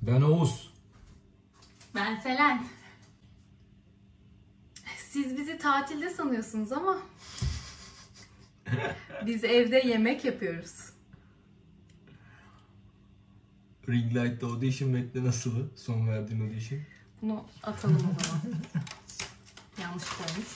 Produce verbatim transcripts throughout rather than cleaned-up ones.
Ben Oğuz. Ben Selen. Siz bizi tatilde sanıyorsunuz ama biz evde yemek yapıyoruz. Ring Light'ta audition metni nasıl? Son verdiğin audition. Bunu atalım o zaman. Yanlış olmuş.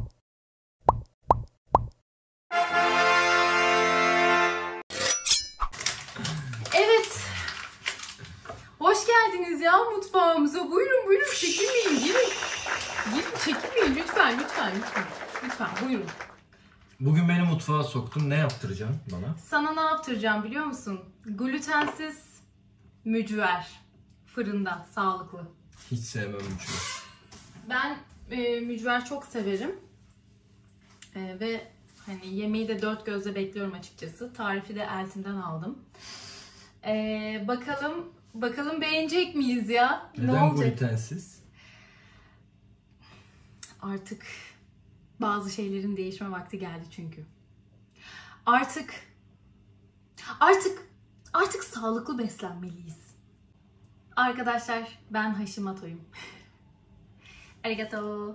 Evet. Hoş geldiniz ya mutfağımıza. Buyurun buyurun çekinmeyin. Girin. Girin çekinmeyin lütfen lütfen lütfen. Lütfen buyurun. Bugün beni mutfağa soktun. Ne yaptıracaksın bana? Sana ne yaptıracağım biliyor musun? Glutensiz mücver. Fırında sağlıklı. Hiç sevmem mücver. Ben e, mücver çok severim. E, ve hani yemeği de dört gözle bekliyorum açıkçası. Tarifi de Eltim'den aldım. E, bakalım bakalım beğenecek miyiz ya? Neden ne olacak? glutensiz? Artık bazı şeylerin değişme vakti geldi çünkü. Artık artık artık sağlıklı beslenmeliyiz. Arkadaşlar ben Hashimoto'yum. Arigato.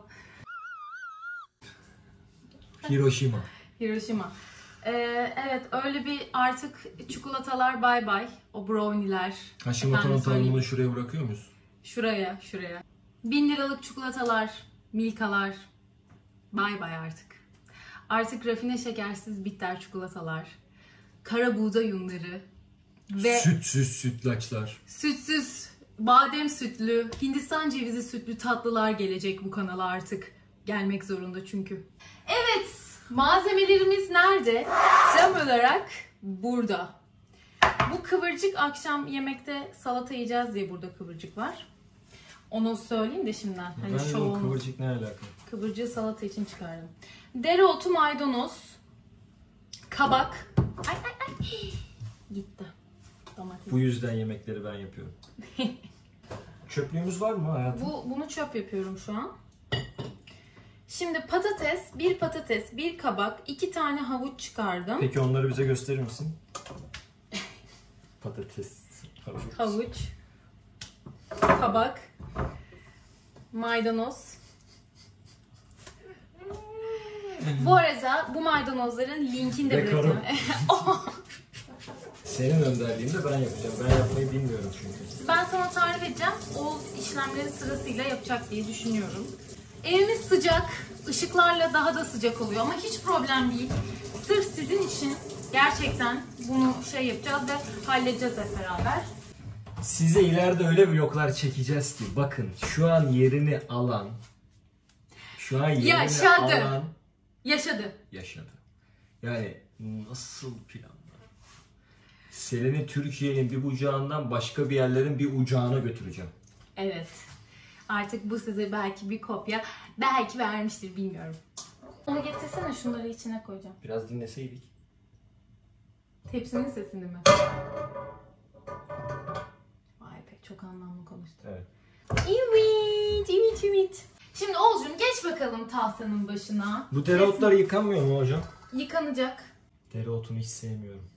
Hiroşima. Hiroşima. Ee, evet öyle bir artık çikolatalar bay bay. O brownie'ler. Hashimoto'nun Efendim söyleyeyim. tanımını şuraya bırakıyor muyuz? Şuraya, şuraya. Bin liralık çikolatalar, milkalar. Bay bay artık. Artık rafine şekersiz bitter çikolatalar. Kara buğday unları. Ve Sütsüz sütlaçlar. sütsüz, badem sütlü, Hindistan cevizi sütlü tatlılar gelecek bu kanala artık. Gelmek zorunda çünkü. Evet, malzemelerimiz nerede? Tam olarak burada. Bu kıvırcık akşam yemekte salata yiyeceğiz diye burada kıvırcık var. Onu söyleyeyim de şimdiden. Hani Ben şov o olmasın. kıvırcık ne alaka? Kıvırcığı salata için çıkardım. Dereotu, maydanoz, kabak. Ay ay ay. Gitti. Domates. Bu yüzden yemekleri ben yapıyorum. Çöplüğümüz var mı hayatım? Bu, bunu çöp yapıyorum şu an. Şimdi patates, bir patates, bir kabak, iki tane havuç çıkardım. Peki onları bize gösterir misin? Patates. Havuç, kabak, maydanoz. Bu arada bu maydanozların linkini de Dekorum. bırakıyorum. Senin önderliğinde ben yapacağım. Ben yapmayı bilmiyorum çünkü. Ben sana tarif edeceğim. O işlemleri sırasıyla yapacak diye düşünüyorum. Evimiz sıcak. Işıklarla daha da sıcak oluyor ama hiç problem değil. Sırf sizin için gerçekten bunu şey yapacağız ve halledeceğiz hep beraber. Size ileride öyle vloglar çekeceğiz ki bakın şu an yerini alan şu an yerini Yaşadı. alan Yaşadı. yaşadı. Yani nasıl planlar? Selen'i Türkiye'nin bir bucağından başka bir yerlerin bir ucağına götüreceğim. Evet. Artık bu size belki bir kopya, belki vermiştir bilmiyorum. Onu getirsene, şunları içine koyacağım. Biraz dinleseydik. Tepsinin sesini mi? Vay be, çok anlamlı konuştum. Evet. Evet, evet, evet. Şimdi Oğuzcuğum geç bakalım tahtanın başına. Bu dereotlar yıkanmıyor mu hocam? Yıkanacak. Dereotunu hiç sevmiyorum.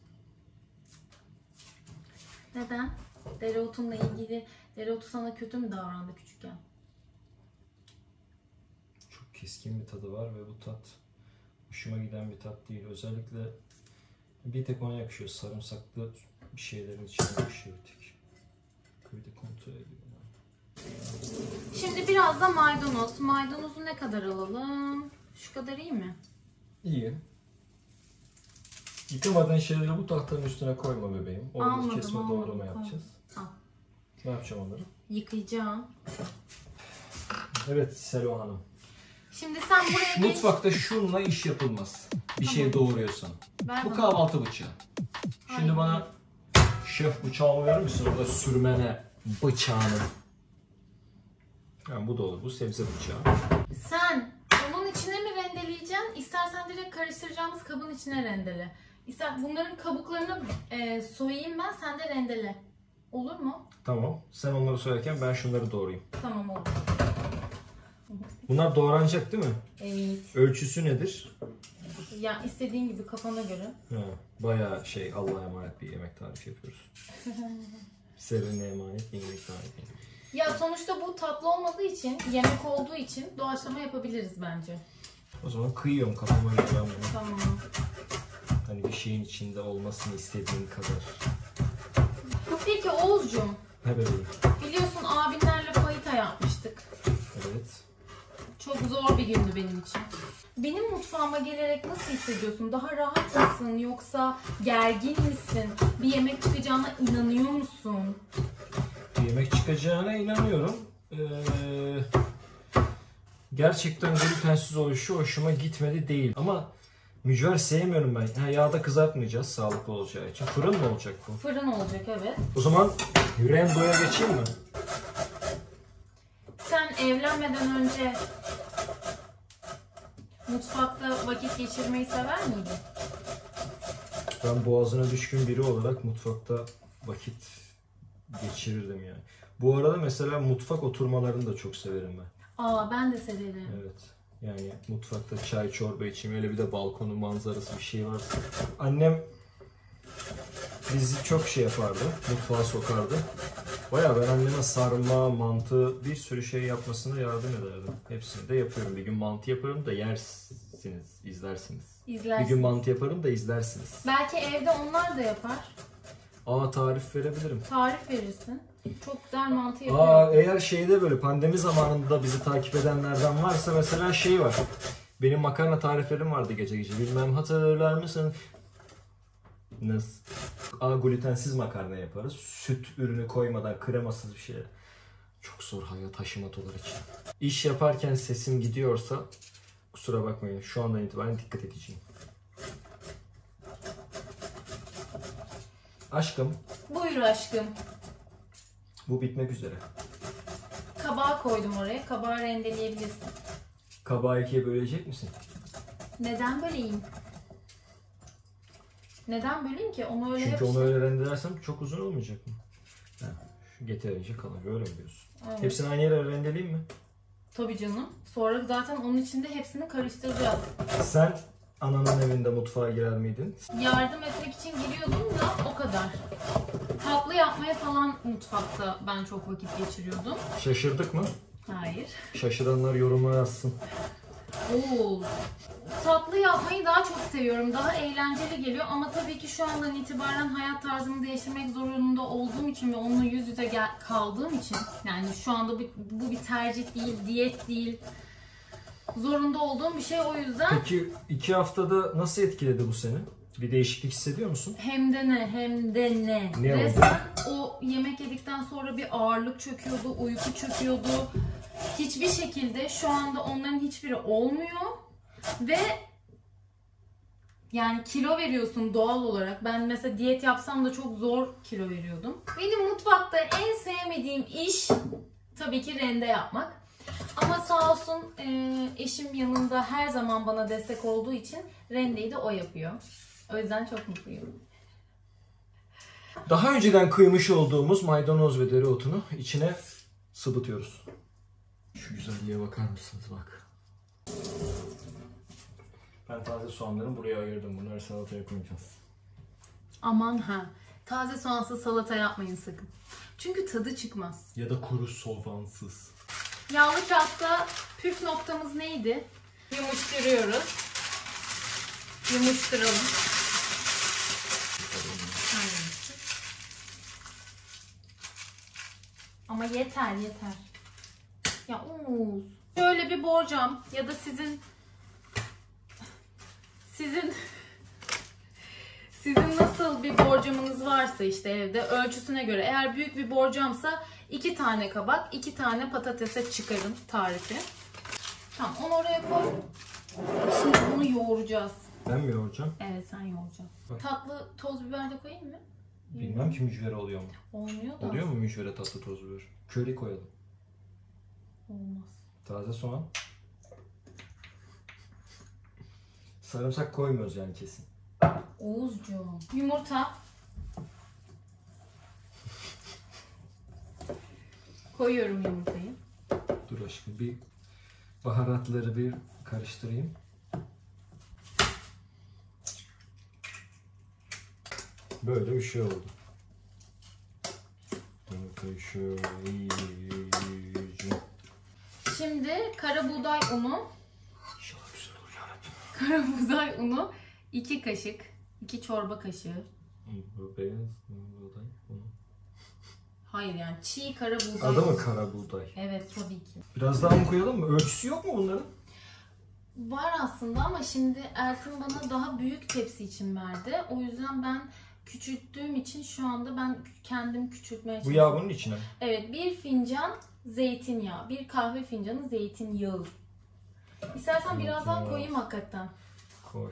Neden? Dereotunla ilgili, dereotu sana kötü mü davrandı küçükken? Çok keskin bir tadı var ve bu tat hoşuma giden bir tat değil. Özellikle bir tek ona yakışıyor. Sarımsaklı bir şeylerin içine yakışıyor bir tek. Bir de kontrol ediyorum. Şimdi biraz da maydanoz. Maydanozu ne kadar alalım? Şu kadar iyi mi? İyi. Yıkamadığın şeyleri bu tahtanın üstüne koyma bebeğim. Orada Almadım, kesme almadım. doğrama yapacağız. Al. Ne yapacağım onları? Yıkayacağım. Evet Selo Hanım. Şimdi sen buraya geç. Mutfakta şunla iş yapılmaz. Bir Tamam. şey doğuruyorsan. Ver Bu bana. kahvaltı bıçağı. Şimdi Aynen. bana şef bıçağımı verir misin? Orada sürmene bıçağını. Yani bu da olur. Bu sebze bıçağı. Sen onun içine mi rendeleyeceksin? İstersen direkt karıştıracağımız kabın içine rendele. İster bunların kabuklarını e, soyayım ben, sen de rendele. Olur mu? Tamam. Sen onları söylerken ben şunları doğrayayım. Tamam oldu. Bunlar doğranacak değil mi? Evet. Ölçüsü nedir? Ya istediğin gibi kafana göre. Ha, bayağı şey Allah'a emanet bir yemek tarifi yapıyoruz. Selen'e emanet bir yemek tarifi. Ya sonuçta bu tatlı olmadığı için, yemek olduğu için doğaçlama yapabiliriz bence. O zaman kıyıyorum kafama göre ben bunu. Tamam. Hani bir şeyin içinde olmasını istediğin kadar. Peki Oğuzcuğum, Ne bebeğim? biliyorsun abinlerle payita yapmıştık. Evet. Çok zor bir gündü benim için. Benim mutfağıma gelerek nasıl hissediyorsun? Daha rahat mısın yoksa gergin misin? Bir yemek çıkacağına inanıyor musun? Bir yemek çıkacağına inanıyorum. Ee, gerçekten glutensiz oluşu hoşuma gitmedi değil. Ama mücver sevmiyorum ben. Ha, yağda kızartmayacağız sağlıklı olacağı için. Fırın mı olacak bu? Fırın olacak, evet. O zaman rendoya geçeyim mi? Sen evlenmeden önce mutfakta vakit geçirmeyi sever miydin? Ben boğazına düşkün biri olarak mutfakta vakit geçirirdim yani. Bu arada mesela mutfak oturmalarını da çok severim ben. Aa, ben de severim. Evet. Yani mutfakta çay çorba içeyim. Öyle bir de balkonu manzarası bir şey varsa. Annem bizi çok şey yapardı. Mutfağa sokardı. Bayağı ben anneme sarma, mantı bir sürü şey yapmasına yardım ederdim. Hepsini de yapıyorum. Bir gün mantı yaparım da yersiniz, izlersiniz. İzlersin. Bir gün mantı yaparım da izlersiniz. Belki evde onlar da yapar. Aa, tarif verebilirim. Tarif verirsin. Çok güzel mantı yapıyor. Aa, eğer şeyde böyle pandemi zamanında bizi takip edenlerden varsa mesela şey var. Benim makarna tariflerim vardı gece gece. Bilmem hatırlar mısın? Nasıl? Aa, glutensiz makarna yaparız. Süt ürünü koymadan kremasız bir şey. Çok zor hayat haşimatolar için. İş yaparken sesim gidiyorsa kusura bakmayın. Şu andan itibaren dikkat edeceğim. Aşkım. Buyur aşkım. Bu bitmek üzere. Kabağı koydum oraya. Kabağı rendeleyebilirsin. Kabağı ikiye bölecek misin? Neden böleyim? Neden böleyim ki? Onu öyle Çünkü yap- onu öyle rendelersem çok uzun olmayacak mı? Ha, şu yeterince kalın. Böyle mi diyorsun? Evet. Hepsini aynı yere rendeleyeyim mi? Tabii canım. Sonra zaten onun içinde hepsini karıştıracağız. Sen ananın evinde mutfağa girer miydin? Yardım etmek için giriyordum da o kadar. Tatlı yapmaya falan mutfakta ben çok vakit geçiriyordum. Şaşırdık mı? Hayır. Şaşıranlar yoruma yazsın. Oo. Tatlı yapmayı daha çok seviyorum. Daha eğlenceli geliyor ama tabii ki şu andan itibaren hayat tarzımı değiştirmek zorunda olduğum için ve onunla yüz yüze gel- kaldığım için, yani şu anda bu, bu bir tercih değil, diyet değil. Zorunda olduğum bir şey, o yüzden. Peki iki haftada nasıl etkiledi bu seni? Bir değişiklik hissediyor musun? Hem de ne, hem de ne. Ne oldu? Resmen o yemek yedikten sonra bir ağırlık çöküyordu, uyku çöküyordu. Hiçbir şekilde şu anda onların hiçbiri olmuyor. Ve yani kilo veriyorsun doğal olarak. Ben mesela diyet yapsam da çok zor kilo veriyordum. Benim mutfakta en sevmediğim iş tabii ki rende yapmak. Ama sağ olsun e, eşim yanında her zaman bana destek olduğu için rendeyi de o yapıyor. O yüzden çok mutluyum. Daha önceden kıymış olduğumuz maydanoz ve dereotunu içine sıvıtıyoruz. Şu güzelliğe bakar mısınız bak. Ben taze soğanları buraya ayırdım. Bunları salataya koyacağız. Aman ha. Taze soğansız salata yapmayın sakın. Çünkü tadı çıkmaz. Ya da kuru soğansız. Yağlı kağıtta püf noktamız neydi? Yumuşturuyoruz. Yumuşturalım. Hangisi? Ama yeter yeter. Ya Umut. Şöyle bir borcam ya da sizin sizin sizin nasıl bir borcamınız varsa işte evde ölçüsüne göre, eğer büyük bir borcamsa iki tane kabak, iki tane patatese çıkarın tarifi. Tamam, onu oraya koy. Şimdi bunu yoğuracağız. Ben mi yoğuracağım? Evet, sen yoğuracaksın. Bak. Tatlı toz biber de koyayım mı? Bilmem ki mücvere oluyor mu? Olmuyor da. Oluyor mu mücvere tatlı toz biber? Köri koyalım. Olmaz. Taze soğan. Sarımsak koymuyoruz yani kesin. Oğuzcuğum. Yumurta. Koyuyorum yumurtayı. Dur aşkım, bir baharatları bir karıştırayım. Böyle bir şey oldu. Evet. Şöyle iyice. Şimdi kara buğday unu. İnşallah güzel olur yarabbim. Kara buğday unu iki kaşık. iki çorba kaşığı. Bu beyaz buğday unu. Hayır yani çiğ kara buğday. Adı mı kara buğday? Evet tabii ki. Biraz daha mı koyalım mı? Ölçüsü yok mu bunların? Var aslında ama şimdi Eltim bana daha büyük tepsi için verdi. O yüzden ben küçülttüğüm için şu anda ben kendim küçültmeye Bu çalışıyorum. yağ bunun içine mi? Evet, bir fincan zeytinyağı, bir kahve fincanı zeytinyağı. İstersen birazdan koyayım hakikaten. Koy.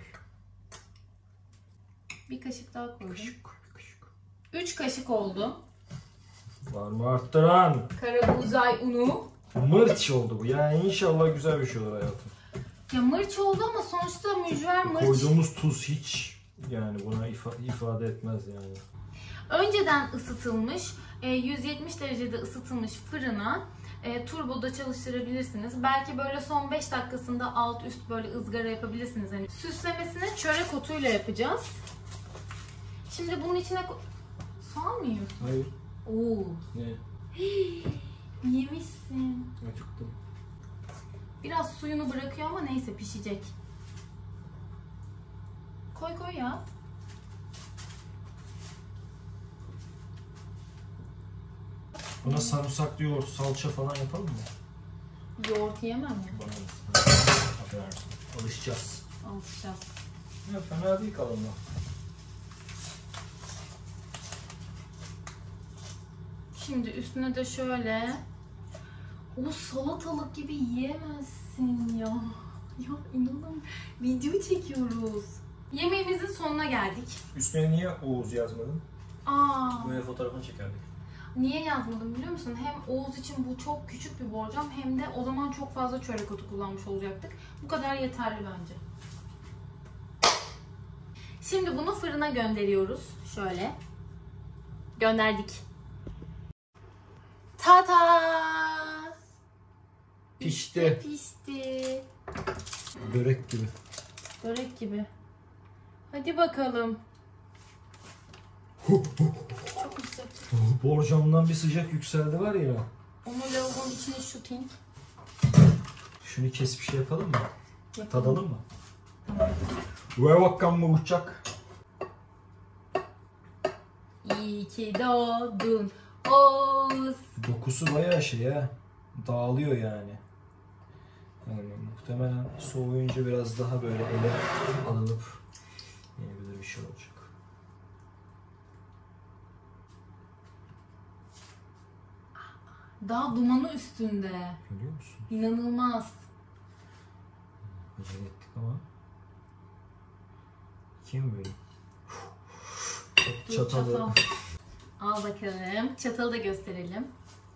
Bir kaşık daha koydum. Kaşık koy, kaşık. Üç kaşık oldu. Var mı arttıran? Kara buğday unu. Mırç oldu bu. Yani inşallah güzel bir şey olur hayatım. Ya mırç oldu ama sonuçta mücver mırç. Koyduğumuz tuz hiç yani buna ifa- ifade etmez yani. Önceden ısıtılmış, yüz yetmiş derecede ısıtılmış fırına e, turboda çalıştırabilirsiniz. Belki böyle son beş dakikasında alt üst böyle ızgara yapabilirsiniz. Hani süslemesini çörek otuyla yapacağız. Şimdi bunun içine ko- soğan mı yiyorsun? Hayır. Oo. Ne? Yemişsin. Acıktım. Biraz suyunu bırakıyor ama neyse pişecek. Koy koy ya. Buna sarımsaklı yoğurt, salça falan yapalım mı? Yoğurt yemem ya. Bana affedersin. Alışacağız. Alışacağız. Ya fena değil kalanla. Şimdi üstüne de şöyle. O salatalık gibi yiyemezsin ya. Ya inanın video çekiyoruz. Yemeğimizin sonuna geldik. Üstüne niye Oğuz yazmadın? Aa, Böyle fotoğrafını çekerdik. niye yazmadım biliyor musun? Hem Oğuz için bu çok küçük bir borcam hem de o zaman çok fazla çörek otu kullanmış olacaktık. Bu kadar yeterli bence. Şimdi bunu fırına gönderiyoruz. Şöyle. Gönderdik. Tata! Pişti. Pişti. Börek gibi. Börek gibi. Hadi bakalım. Çok sıcak. Borcamdan bir sıcak yükseldi var ya. Onu lavabonun içine shooting. Şunu kes bir şey yapalım mı? Yapalım. Tadalım mı? Ve bakan mı uçak? İyi ki doğdun Oğuz. Dokusu bayağı şey ya. Dağılıyor yani. Yani muhtemelen soğuyunca biraz daha böyle ele alınıp yenebilir bir şey olacak. Daha dumanı üstünde. Görüyor musun? İnanılmaz. Acele ettik ama. Kim böyle? Dur, Çatalı. çatal. Al bakalım. Çatalı da gösterelim.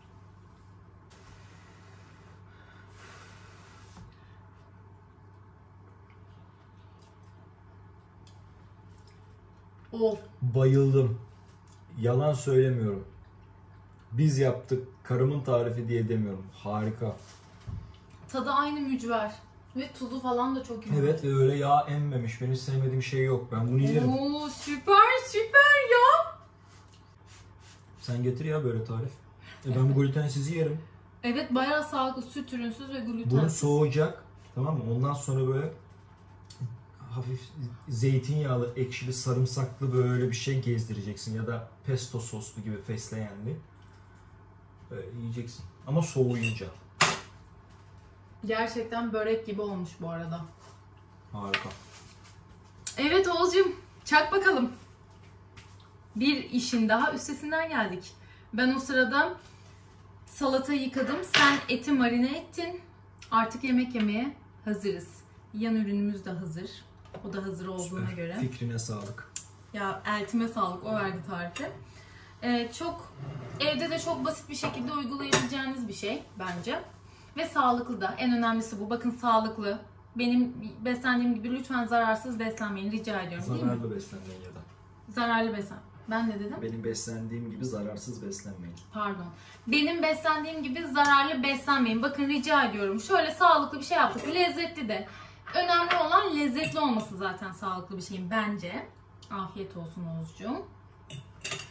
Of. Bayıldım. Yalan söylemiyorum. Biz yaptık. Karımın tarifi diye demiyorum. Harika. Tadı aynı mücver. Ve tuzu falan da çok iyi. Evet ve öyle yağ emmemiş. Benim sevmediğim şey yok. Ben bunu yerim. Oo, süper süper ya. Sen getir ya böyle tarif. E ben bu glutensizi yerim. Evet bayağı sağlıklı, süt ürünsüz ve glutensiz. Bunu soğuyacak. Tamam mı? Ondan sonra böyle hafif zeytinyağlı, ekşili, sarımsaklı böyle bir şey gezdireceksin. Ya da pesto soslu gibi fesleğenli. Böyle yiyeceksin. Ama soğuyunca. Gerçekten börek gibi olmuş bu arada. Harika. Evet Oğuz'cum, çak bakalım. Bir işin daha üstesinden geldik. Ben o sırada salata yıkadım. Sen eti marine ettin. Artık yemek yemeye hazırız. Yan ürünümüz de hazır. O da hazır olduğuna Süper. göre. Fikrine sağlık. Ya eltime sağlık, o verdi tarifi. Ee, çok evde de çok basit bir şekilde uygulayabileceğiniz bir şey bence. Ve sağlıklı da. En önemlisi bu. Bakın sağlıklı. Benim beslendiğim gibi lütfen zararsız beslenmeyin rica ediyorum. Değil mi? Zararlı beslenmeyin ya da. Zararlı beslen. Ben ne dedim? Benim beslendiğim gibi zararsız beslenmeyin. Pardon. Benim beslendiğim gibi zararlı beslenmeyin. Bakın rica ediyorum. Şöyle sağlıklı bir şey yaptık. Lezzetli de. Önemli olan lezzetli olması zaten sağlıklı bir şeyin bence. Afiyet olsun Oğuzcuğum.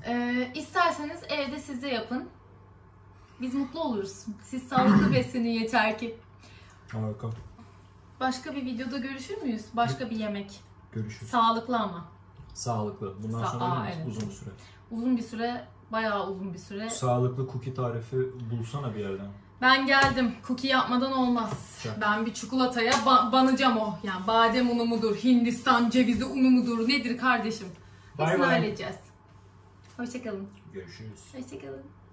Ee, isterseniz evde siz de yapın. Biz mutlu oluruz. Siz sağlıklı beslenin yeter ki. Harika. Başka bir videoda görüşür müyüz? Başka bir yemek. Görüşürüz. Sağlıklı ama. Sağlıklı. Bundan Sa- sonra Aa, değil mi? evet. Uzun bir süre. Uzun bir süre, bayağı uzun bir süre. Sağlıklı cookie tarifi bulsana bir yerden. Ben geldim. Cookie yapmadan olmaz. Güzel. Ben bir çikolataya ba- banacağım o. Yani badem unu mudur, Hindistan cevizi unu mudur, nedir kardeşim? Bay Hepsini bay. halledeceğiz. Hoşçakalın. Görüşürüz. Hoşçakalın.